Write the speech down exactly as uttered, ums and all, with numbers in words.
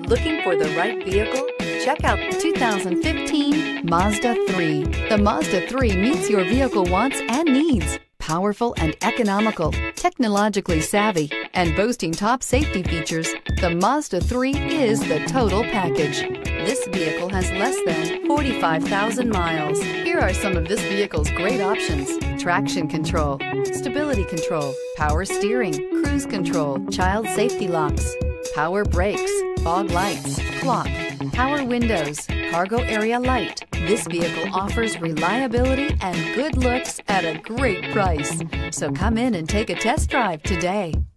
Looking for the right vehicle? Check out the two thousand fifteen Mazda three. The Mazda three meets your vehicle wants and needs. Powerful and economical, technologically savvy, and boasting top safety features, the Mazda three is the total package. This vehicle has less than forty-five thousand miles. Here are some of this vehicle's great options: traction control, stability control, power steering, cruise control, child safety locks, power brakes, fog lights, clock, power windows, cargo area light. This vehicle offers reliability and good looks at a great price. So come in and take a test drive today.